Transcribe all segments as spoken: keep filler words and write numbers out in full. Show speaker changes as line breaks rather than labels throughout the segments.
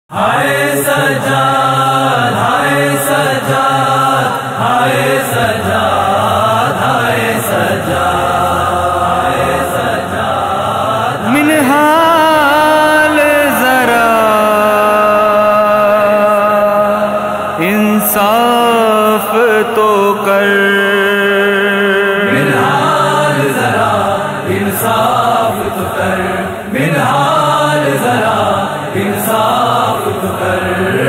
ہائے سجاد ہائے سجاد ہائے سجاد ہائے سجاد ہائے سجاد من حال ذرا انصاف تو کر من حال ذرا انصاف تو کر من حال ذرا انصاف تو کر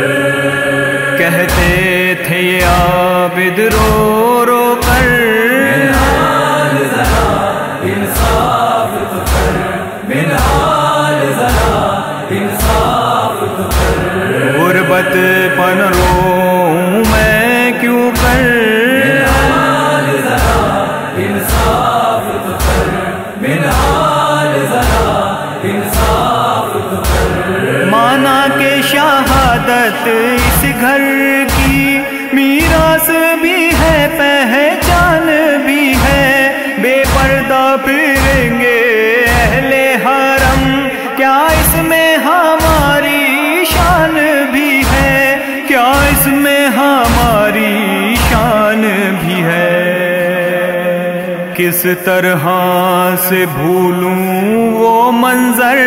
کہتے تھے یہ عابد رو رو کر من حال ذرا انصاف تو کر من حال ذرا انصاف تو کر غربت پن رو میں کیوں کر من حال ذرا انصاف تو کر من حال ذرا انصاف تو کر مانا کہ شہادت اس گھر کی میراث بھی ہے پہچان بھی ہے بے پردہ پھریں گے اہل حرم کیا اس میں ہماری شان بھی ہے کیا اس میں ہماری شان بھی ہے کس طرح سے بھولوں وہ منظر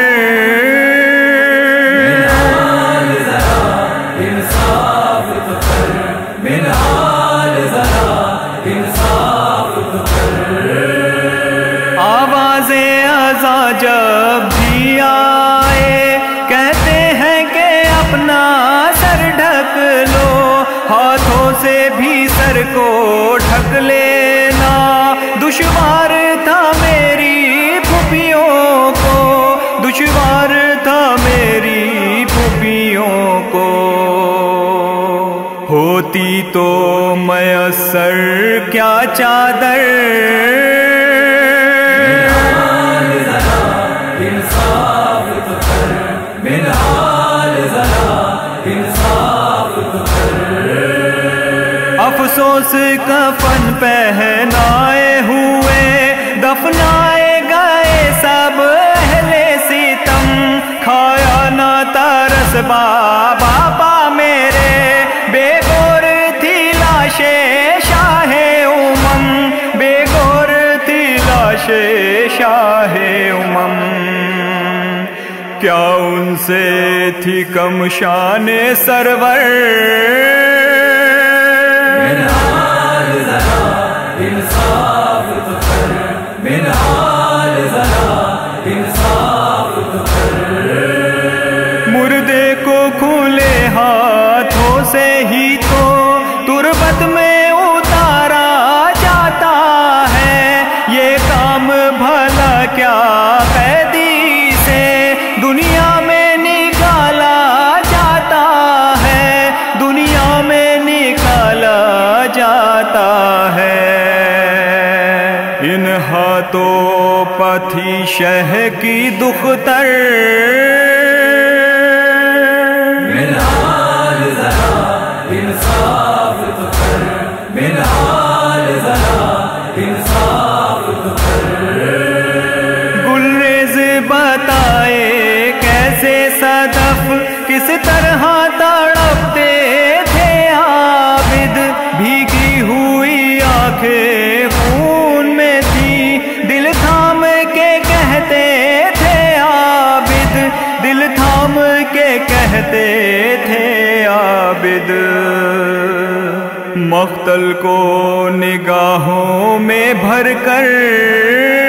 من حال ذرا انصاف تو کر من حال ذرا انصاف تو کر آوازیں عزا جب بھی آئے کہتے ہیں کہ اپنا سر ڈھک لو ہاتھوں سے بھی سر کو ڈھک لینا دشوار تھا میری پھوپھیوں کو دشوار تھا میری پھوپھیوں کو ہوتی تو میسر کیا چادر من حال ذرا انصاف تو کر من حال ذرا انصاف تو کر افسوس کفن پہنائے ہوئے دفنائے گئے سب اہل ستم کھایا نہ ترس بابا پا میرے بے گور تھی لاش شاہ امم بے گور تھی لاش شاہ امم کیا ان سے تھی کم شان سرور من حال ذرا انصاف تو کر من حال ذرا انصاف تو کر مردے کو کھلے ہاتھوں سے ہی تو تربت میں اتارا جاتا ہے یہ کام بھلا کیا قیدی سے دنیا میں نکالا جاتا ہے دنیا میں نکالا جاتا ہے ان ہاتھوں پتھی شہ کی دختر من حال ذرا انصاف تو کر من حال ذرا انصاف تو کر گلریز بتائے کیسے صدف کس طرح تڑپتے تھے عابد بھیگی ہوئی آنکھیں خون میں تھی دل تھام کے کہتے تھے عابد دل تھام کے کہتے تھے عابد مقتل کو نگاہوں میں بھر کر